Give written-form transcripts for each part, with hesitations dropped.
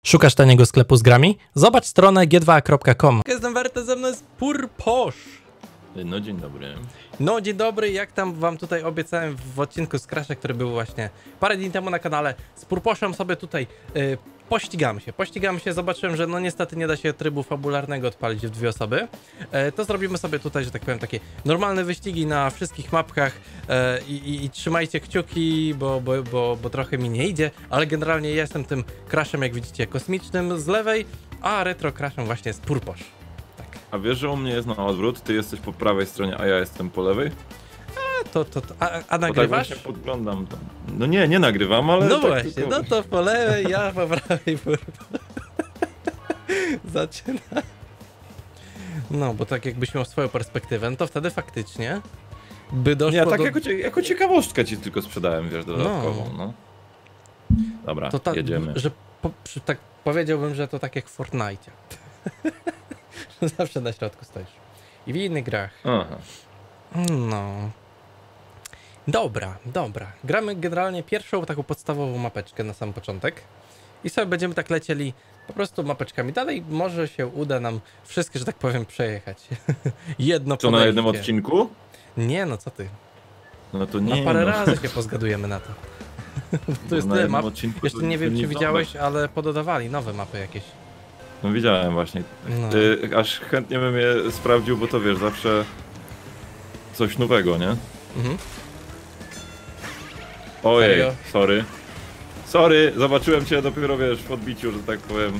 Szukasz taniego sklepu z grami? Zobacz stronę g2.com. Jestem Werte, ze mną jest Purposz. No dzień dobry. No dzień dobry, jak tam wam tutaj obiecałem w odcinku z Crasha, który był właśnie parę dni temu na kanale, z Purposzem sobie tutaj pościgamy się, zobaczyłem, że no niestety nie da się trybu fabularnego odpalić w dwie osoby. To zrobimy sobie tutaj, że tak powiem, takie normalne wyścigi na wszystkich mapkach i trzymajcie kciuki, bo trochę mi nie idzie, ale generalnie ja jestem tym Crashem, jak widzicie, kosmicznym z lewej, a retro Crashem właśnie jest Purposz. A wiesz, że u mnie jest na odwrót? Ty jesteś po prawej stronie, a ja jestem po lewej? A Bo nagrywasz? tak właśnie podglądam tam. No nie nagrywam, ale No tak właśnie, tylko... no to po lewej, ja po prawej. Zaczyna. No, bo tak jakbyś miał swoją perspektywę, no to wtedy faktycznie by doszło Nie, tak do... jako ciekawostkę ci tylko sprzedałem, wiesz, dodatkową, no. Dobra, to tak, jedziemy. że tak powiedziałbym, że to tak jak w Fortnite. Zawsze na środku stoisz. I w innych grach. Aha. No. Dobra. Gramy generalnie pierwszą taką podstawową mapeczkę na sam początek. I sobie będziemy tak lecieli po prostu mapeczkami. Dalej może się uda nam wszystkie, że tak powiem, przejechać. Jedno Co, na jednym podejście. odcinku? Nie, no co ty. No to nie, Na parę no. razy się pozgadujemy na to. Tu jest Na tyle jednym map. odcinku Jeszcze to nie wiem, czy nie widziałeś, ale pododawali nowe mapy jakieś. No widziałem właśnie. No. Aż chętnie bym je sprawdził, bo to wiesz, zawsze coś nowego, nie? Mhm. Ojej, Serio? Sorry, zobaczyłem cię dopiero, wiesz, w odbiciu, że tak powiem.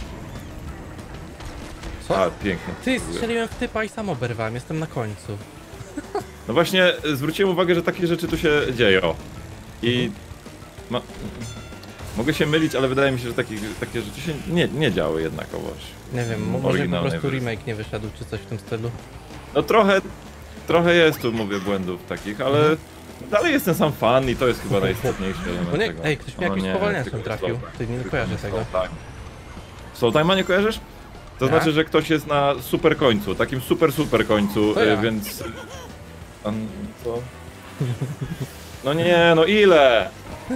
Co? A, pięknie. Ty, strzeliłem w typa i sam oberwałem, jestem na końcu. No właśnie, zwróciłem uwagę, że takie rzeczy tu się dzieją. I... Mogę się mylić, ale wydaje mi się, że takie rzeczy się nie działy jednakowoż. Nie wiem, może po Oryginalnej prostu wersji. remake nie wyszedł, czy coś w tym stylu. No trochę jest tu, mówię, błędów takich, ale dalej jest ten sam fan i to jest chyba najistotniejszy element No nie, tego. ej, ktoś mi O jakimś nie, powalniaczem tylko trafił. Soultime. Ty, nie kojarzę tego. Soultime'a nie kojarzysz? To Tak. znaczy, że ktoś jest na super końcu, takim super końcu, To ja. więc... Co? No nie, no ile?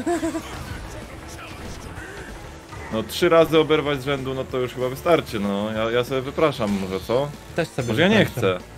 No 3 razy oberwać z rzędu, no to już chyba wystarczy, no. Ja sobie wypraszam może, co? Też sobie Może ja nie wypraszam. chcę.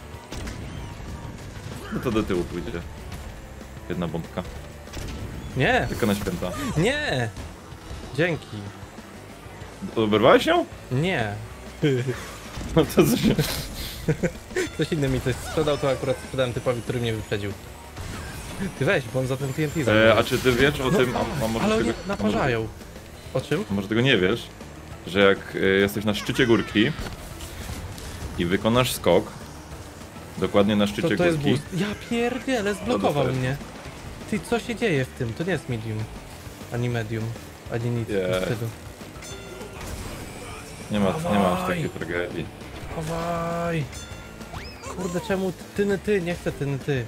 No to do tyłu pójdzie. Jedna bombka. Nie, Tylko na święta. nie! Dzięki. Oberwałeś ją? Nie. No to co się... Ktoś inny mi coś sprzedał, to akurat sprzedałem typowi, który mnie wyprzedził. Ty weź, bo on za ten TNT zabrał. A czy ty wiesz o tym, a może Ale tego, oni naparzają. O czym? może tego nie wiesz, że jak jesteś na szczycie górki i wykonasz skok, dokładnie na szczycie To jest górki, boost. Ja pierdzielę, zblokował dostajesz. mnie. Ty, co się dzieje w tym? To nie jest medium. Ani medium. Ani nic w tym Nie. stylu. nie ma aż Dawaj. takiej tragedii. Chowaj! Kurde, czemu ty? Nie chcę ty.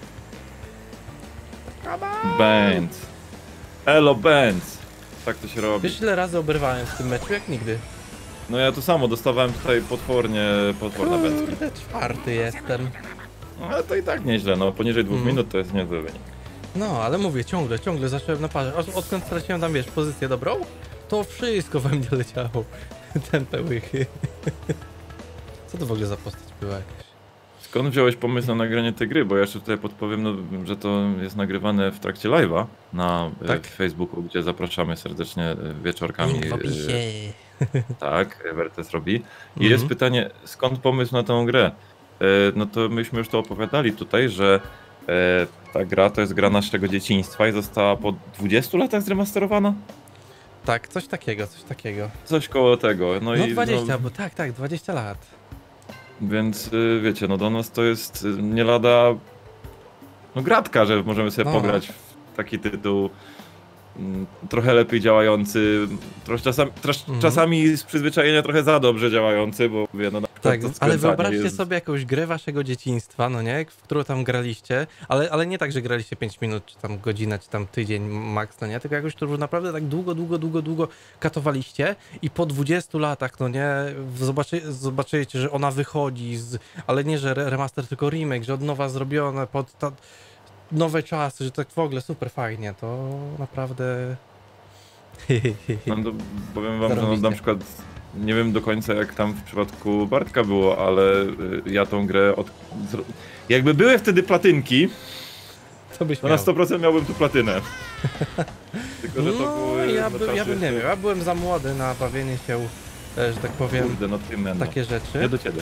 Benz. Elo Benz. Tak to się robi. Wiesz, ile razy oberwałem w tym meczu? Jak nigdy. No ja to samo, dostawałem tutaj potworne bęcki. Kurde, czwarty jestem. No, ale to i tak nieźle, no poniżej 2 Mhm. minut to jest niezły wynik. No, ale mówię, ciągle zacząłem na parze. Odkąd straciłem tam, wiesz, pozycję dobrą, to wszystko we mnie leciało. Tępe łychy. Co to w ogóle za postać była jakaś? Skąd wziąłeś pomysł na nagranie tej gry? Bo ja jeszcze tutaj podpowiem, no, że to jest nagrywane w trakcie live'a na Tak. Facebooku, gdzie zapraszamy serdecznie wieczorkami. Link w opisie. Tak, Wertes robi. I Mhm. jest pytanie, skąd pomysł na tę grę? No to myśmy już to opowiadali tutaj, że ta gra to jest gra naszego dzieciństwa i została po 20 latach zremasterowana? Tak, coś takiego. Coś koło tego. No i 20, bo tak, 20 lat. Więc wiecie, no do nas to jest nie lada no gratka, że możemy sobie No. pograć w taki tytuł trochę lepiej działający, czasami z przyzwyczajenia trochę za dobrze działający, bo mówię, no na przykład Tak, to ale skręcanie wyobraźcie jest... sobie jakąś grę waszego dzieciństwa, no nie? W którą tam graliście, ale nie tak, że graliście 5 minut, czy tam godzinę, czy tam tydzień max, no nie? Tylko jakąś, którą naprawdę tak długo katowaliście i po 20 latach, no nie? Zobaczycie, że ona wychodzi, ale nie, że remaster, tylko remake, że od nowa zrobione pod nowe czasy, że tak w ogóle super fajnie, to naprawdę No to powiem wam, że no, Zarobiście. na przykład nie wiem do końca jak tam w przypadku Bartka było, ale ja tą grę jakby były wtedy platynki, Co byś to na miał? 100% miałbym tu platynę. Tylko, że to No, były ja bym nie miał. Ja byłem za młody na bawienie się, że tak powiem, Kurde, no ty mendo. takie rzeczy. Nie do ciebie.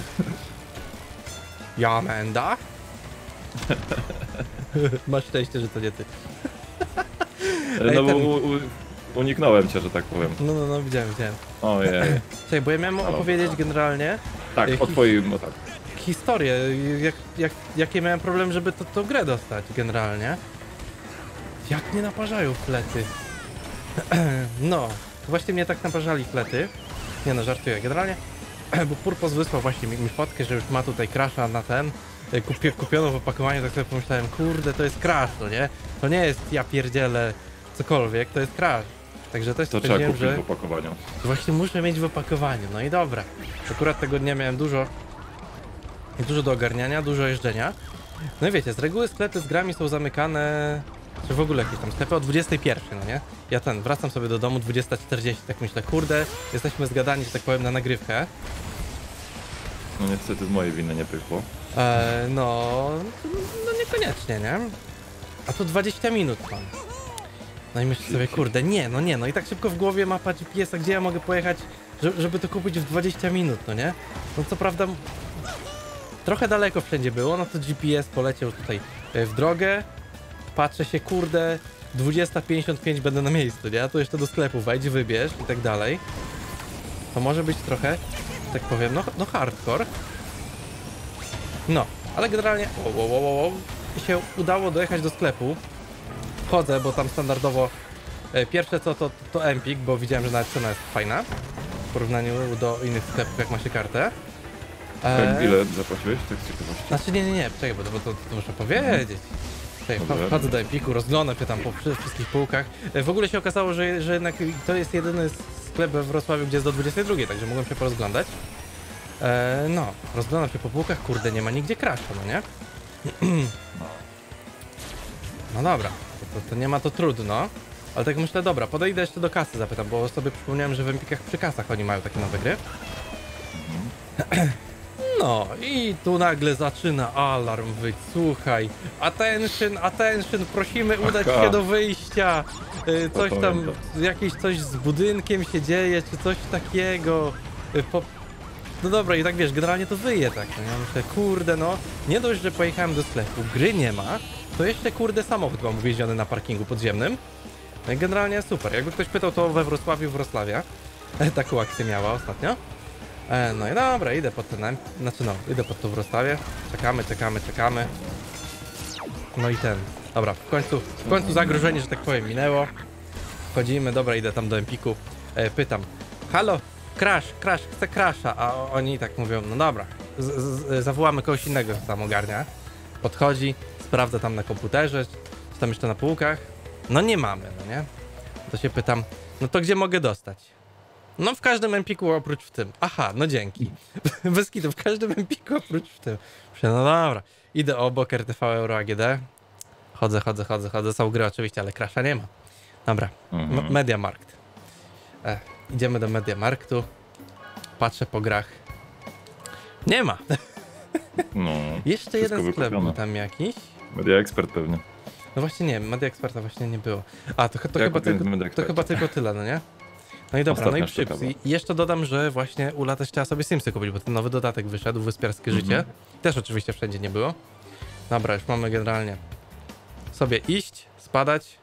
Ja Menda? Masz szczęście, że to nie ty. Ej, No bo ten- uniknąłem cię, że tak powiem. No, widziałem. Ojej. Czekaj, bo ja miałem opowiedzieć generalnie Tak, o twoim, no tak. historię, jakie miałem problem, żeby tą grę dostać generalnie. Jak mnie naparzają flety. No, właśnie mnie tak naparzali flety. Nie no, żartuję. Generalnie, bo Purpos wysłał właśnie mi fotkę, że już ma tutaj crasha na ten. Kupiono w opakowaniu, tak sobie pomyślałem, kurde, to jest crash, no nie? To nie jest ja pierdzielę cokolwiek, to jest crash. Także też To trzeba stwierdziłem, kupić że w opakowaniu. właśnie muszę mieć w opakowaniu. No i dobra. Akurat tego dnia miałem dużo do ogarniania, dużo jeżdżenia. No i wiecie, z reguły sklepy z grami są zamykane, czy w ogóle jakieś tam sklepy o 21, no nie? Ja wracam sobie do domu 20:40, tak myślę, kurde, jesteśmy zgadani, że tak powiem, na nagrywkę. No niestety z mojej winy nie pykło. No niekoniecznie, nie? A tu 20 minut mam. No i myślę sobie, kurde, nie, no i tak szybko w głowie mapa GPS-a, gdzie ja mogę pojechać, żeby to kupić w 20 minut, no nie? No co prawda, trochę daleko wszędzie było, no to GPS poleciał tutaj w drogę, patrzę się, kurde, 20:55 będę na miejscu, nie? A tu jeszcze do sklepu wejdź, wybierz i tak dalej. To może być trochę, tak powiem, no hardcore. No, ale generalnie się udało dojechać do sklepu. Chodzę, bo tam standardowo pierwsze co to Empik, bo widziałem, że nawet cena jest fajna w porównaniu do innych sklepów, jak ma się kartę. Tak, ile zapłaciłeś? Tak z ciekawości. Znaczy nie, czekaj, bo to muszę powiedzieć. Czekaj, Dobra. chodzę do Empiku, rozglądam się tam po wszystkich półkach. W ogóle się okazało, że jednak to jest jedyny sklep we Wrocławiu, gdzie jest do 22, także mogłem się porozglądać. No, rozglądam się po półkach, kurde, nie ma nigdzie crasha, no nie? No dobra, to nie ma to trudno. Ale tak myślę, dobra, podejdę jeszcze do kasy, zapytam, bo sobie przypomniałem, że w Empikach przy kasach oni mają takie nowe gry. No i tu nagle zaczyna alarm wyć, słuchaj. Attention, prosimy udać Aha. się do wyjścia. Coś tam, pamiętam. coś z budynkiem się dzieje, czy coś takiego. No dobra, i tak wiesz, generalnie to wyje tak, no ja myślę, kurde no, nie dość, że pojechałem do sklepu, gry nie ma, to jeszcze kurde samochód mam uwieziony na parkingu podziemnym. No i generalnie super, jakby ktoś pytał, to we Wrocławia, taką akcję miała ostatnio. No i dobra, idę pod ten, idę pod to Wrocławię, czekamy. No i dobra, w końcu zagrożenie, że tak powiem, minęło. Wchodzimy, dobra, idę tam do Empiku, pytam, halo, crash, chcę crasha, a oni tak mówią, no dobra, zawołamy kogoś innego, kto tam ogarnia. Podchodzi, sprawdza tam na komputerze, czy tam jeszcze na półkach, no nie mamy, no nie? To się pytam, no to gdzie mogę dostać? No w każdym Empiku oprócz w tym. Aha, no dzięki. Bez kitu, w każdym Empiku oprócz w tym. Myślę, no dobra, idę obok RTV Euro AGD. Chodzę, są gry oczywiście, ale crasha nie ma. Dobra, Mediamarkt. Idziemy do Mediamarktu. Patrzę po grach. Nie ma. No, Jeszcze jeden sklep wykupione. był tam jakiś. Media Expert pewnie. No właśnie nie, Media Experta właśnie nie było. A, to Ja chyba kupiłem tylko, Media to Expert. chyba tylko tyle, no nie? No i dobra, no i Ostatnia przyps. sztuka I jeszcze dodam, że właśnie Ula też chciała sobie Simsy kupić, bo ten nowy dodatek wyszedł, Wyspiarskie Życie. Też oczywiście wszędzie nie było. Dobra, już mamy generalnie sobie iść, spadać,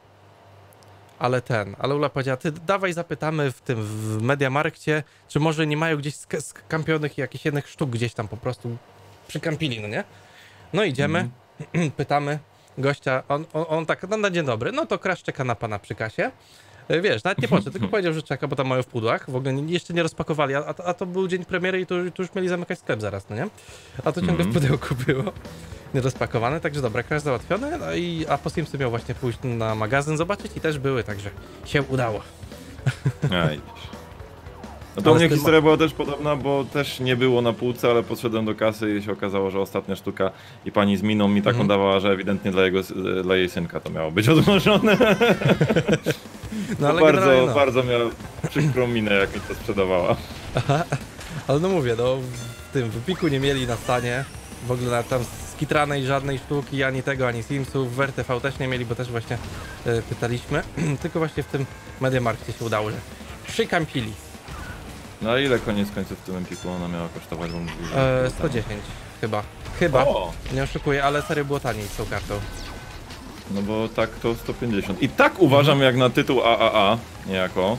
ale Ula powiedziała, ty dawaj zapytamy w Mediamarkcie, czy może nie mają gdzieś skampionych jakichś jednych sztuk gdzieś tam po prostu przykampili, no nie? No idziemy, pytamy gościa, on tak, no na dzień dobry, no to Crash czeka na pana przy kasie. Wiesz, nawet nie poszedł, tylko powiedział, że czeka, bo tam mają w pudłach, w ogóle jeszcze nie rozpakowali, a to był dzień premiery i tu już mieli zamykać sklep zaraz, no nie? A to ciągle w pudełku było, nierozpakowane, także dobra, Crash załatwiony, no a po Simsy miał właśnie pójść na magazyn zobaczyć i też były, także się udało. Aj. No to Ale u mnie z tym- historia była też podobna, bo też nie było na półce, ale podszedłem do kasy i się okazało, że ostatnia sztuka i pani z miną mi taką dawała, że ewidentnie dla jej synka to miało być odmrożone. No ale bardzo, generalnie no. bardzo miała przykrą minę, jak mi to sprzedawała. Ale no mówię, no w tym wypiku nie mieli na stanie. W ogóle na tam skitranej żadnej sztuki, ani tego, ani Simsów. W RTV też nie mieli, bo też właśnie pytaliśmy. Tylko właśnie w tym Mediamarkcie się udało, że przykampili. No a ile koniec końców w tym Empiku ona miała kosztować? Bo mówili, że było 110 chyba. Chyba. O! Nie oszukuję, ale serio było taniej z tą kartą. No bo tak to 150. I tak uważam jak na tytuł AAA, niejako,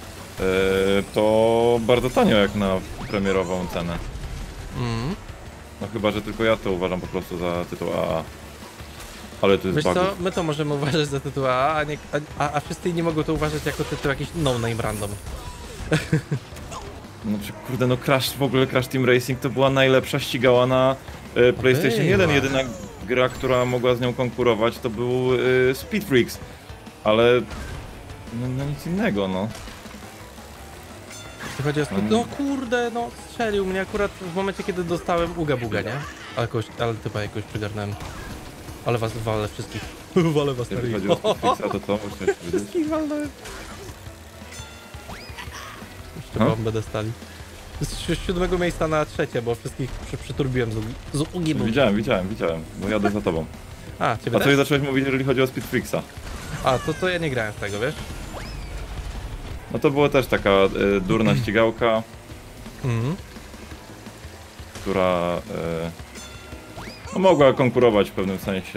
to bardzo tanio jak na premierową cenę. Mm. No chyba, że tylko ja to uważam po prostu za tytuł AA. Ale to jest Wiesz bugów. co, my to możemy uważać za tytuł AA, a wszyscy inni mogą to uważać jako tytuł jakiś no-name random. No kurde, no Crash, w ogóle Crash Team Racing to była najlepsza ścigała na PlayStation 1. Była. Jedyna gra, która mogła z nią konkurować, to był Speed Freaks. Ale no nic innego, no. Jeśli chodzi o speed, no kurde, no strzelił mnie akurat w momencie, kiedy dostałem uga buga, nie? Ale chyba jakoś przygarnąłem. Ale was walę wszystkich. Walę was na Jeżeli ryj. chodzi o Speed Freaksa, to co? Muszę powiedzieć. Wszystkich walnąłem. Jeszcze No. bombę dostali. Z 7 miejsca na 3, bo wszystkich przyturbiłem z ugi bugi. Widziałem, bo jadę za tobą. A, ciebie A co też? zacząłeś mówić, jeżeli chodzi o Speed Freaksa? A, to ja nie grałem w tego, wiesz? No to była też taka durna ścigałka, Mhm. która no, mogła konkurować w pewnym sensie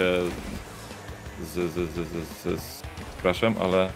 z Crashem, ale...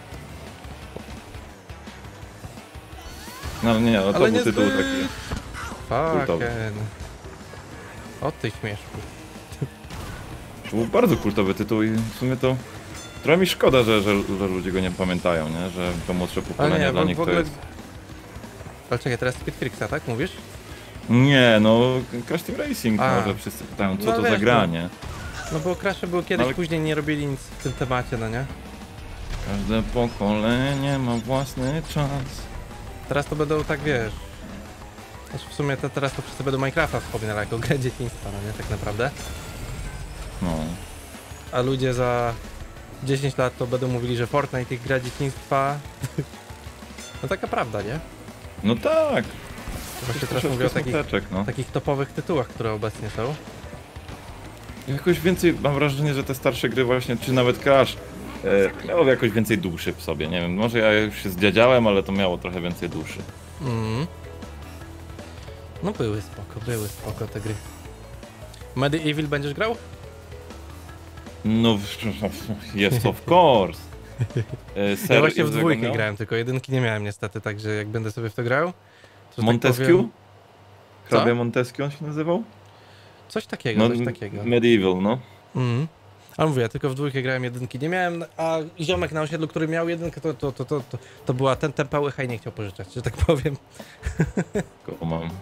No nie, no to Ale był nie tytuł zbyt. taki kultowy. Fucking. O ty śmieszku. To był bardzo kultowy tytuł i w sumie to... Trochę mi szkoda, że ludzie go nie pamiętają, nie? Że to młodsze Ale pokolenie nie, dla w nich to ogóle... jest... Ale czekaj, teraz Speed Freaksa, tak mówisz? Nie, no Crash Team Racing, A. może wszyscy pytają, co No to wiesz, za gra, no. nie? No bo Crashe były kiedyś, Ale- później nie robili nic w tym temacie, no nie? Każde pokolenie ma własny czas. Teraz to będą tak, wiesz... Znaczy w sumie teraz to wszyscy będą Minecrafta wspominali jako grę dzieciństwa, no nie? Tak naprawdę. No. A ludzie za 10 lat to będą mówili, że Fortnite ich gra dzieciństwa. No taka prawda, nie? No tak. Właśnie teraz Troszeczkę mówię o smuteczek, no. takich topowych tytułach, które obecnie są. Jakoś więcej, mam wrażenie, że te starsze gry właśnie, czy nawet Crash, miało jakoś więcej duszy w sobie, nie wiem, może ja już się zdziadziałem, ale to miało trochę więcej duszy. Mhm. No były spoko te gry. Medieval będziesz grał? No, jest of course. Ja właśnie w dwójkę grałem, tylko jedynki nie miałem niestety, także jak będę sobie w to grał... To, że Montesquieu? Tak powiem, Hrabia Co? Montesquieu on się nazywał? coś takiego, No, coś takiego. Medieval, no. Mhm. Ale mówię, ja tylko w dwójkę grałem, jedynki nie miałem, a ziomek na osiedlu, który miał jedynkę, to była ten pełycha i nie chciał pożyczać, że tak powiem. Kogo mam.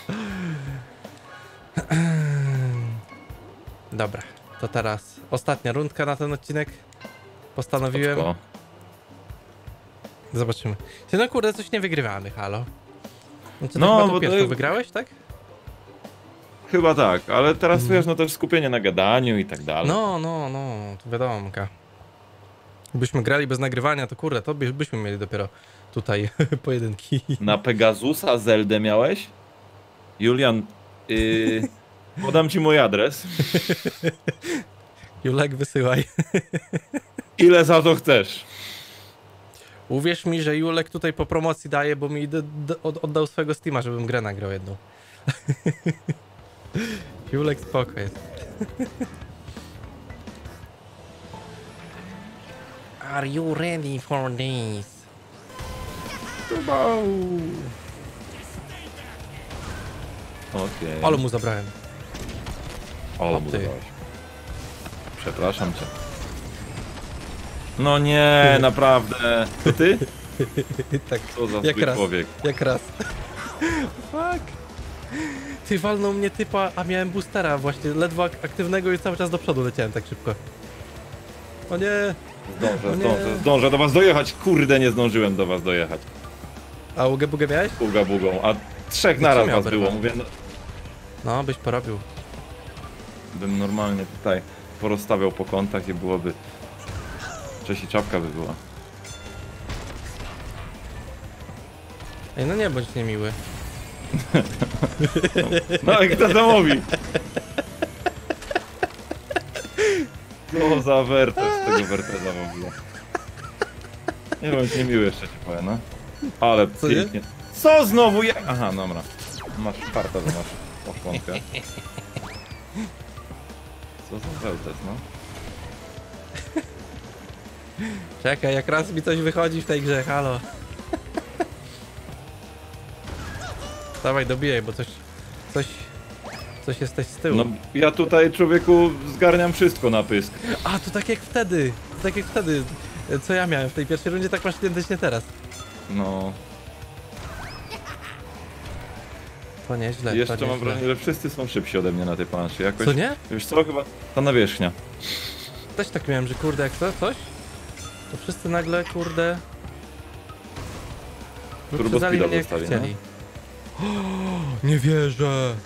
Dobra, to teraz ostatnia rundka na ten odcinek. Postanowiłem. Spoczko. Zobaczymy. No kurde, coś nie wygrywamy, halo. No, ty No, chyba bo tą to- pierwszą wygrałeś, tak? Chyba tak, ale teraz wiesz, no też skupienie na gadaniu i tak dalej. No, to wiadomka. Gdybyśmy grali bez nagrywania, to kurde, to byśmy mieli dopiero tutaj pojedynki. Na Pegasusa Zeldę miałeś? Julian, podam ci mój adres. Julek, wysyłaj. Ile za to chcesz? Uwierz mi, że Julek tutaj po promocji daje, bo mi oddał swojego Steama, żebym grę nagrał jedną. Julek spoko jest. Are you ready for this? Okej. Ale mu zabrałem. Ale o mu ty. dodałeś. Przepraszam cię. No nie, naprawdę. To ty? Tak, Co za jak zły raz. człowiek. Jak raz. Fuck. Ty walnął mnie typa, a miałem boostera właśnie, ledwo aktywnego i cały czas do przodu leciałem tak szybko. O nie. O nie. Zdążę do was dojechać. Kurde, nie zdążyłem do was dojechać. A ugę bugę miałeś? Uga bugą, a trzech naraz miał was było. berwa? Mówię, no, No, byś porobił. bym normalnie tutaj porozstawiał po kątach i byłoby... Cześć i czapka by była. Ej, no nie bądź niemiły. No i kto to mówi? Co za wertes z tego werteza w ogóle. Nie bądź niemiły jeszcze ci powiem, no. Ale Co, nie? pięknie. Co znowu ja... Aha, dobra. Masz farta, że masz poszłonkę. Co za wertes, no. Czekaj, jak raz mi coś wychodzi w tej grze, halo. Dawaj, dobijaj, bo coś jesteś z tyłu. No ja tutaj, człowieku, zgarniam wszystko na pysk. A, to tak jak wtedy, co ja miałem w tej pierwszej rundzie, tak masz identycznie teraz. No. To nieźle, Jeszcze to mam nieźle. wrażenie, że wszyscy są szybsi ode mnie na tej planszy. Jakoś, Co nie? wiesz co, chyba ta nawierzchnia. Też tak miałem, że kurde, jak coś, to wszyscy nagle, kurde... Turbo wyprzedzali speeda mnie jak dostali, chcieli. Nie wierzę!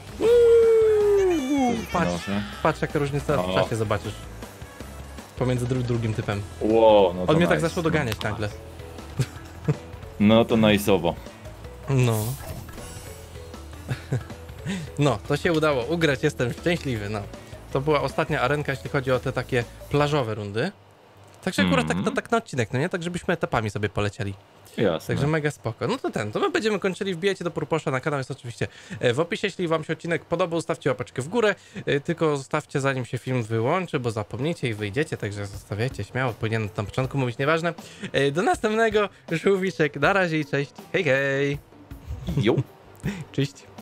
Patrz, patrz jaka różnica w O. czasie, zobaczysz. Pomiędzy drugim typem. Ło, no to On mnie tak nice. zaczął doganiać nagle. No to nice'owo. No. No, to się udało ugrać, jestem szczęśliwy, no. To była ostatnia arenka, jeśli chodzi o te takie plażowe rundy. Także akurat tak na odcinek, no nie? Tak żebyśmy etapami sobie polecieli. Jasne. Także mega spoko. No to my będziemy kończyli, wbijajcie do Purposza, na kanał jest oczywiście w opisie. Jeśli wam się odcinek podobał, zostawcie łapeczkę w górę, tylko zostawcie zanim się film wyłączy, bo zapomnicie i wyjdziecie, także zostawiajcie śmiało, powinienem na początku mówić, nieważne. Do następnego, Żółwiczek, na razie i cześć, hej hej! Jo. Cześć!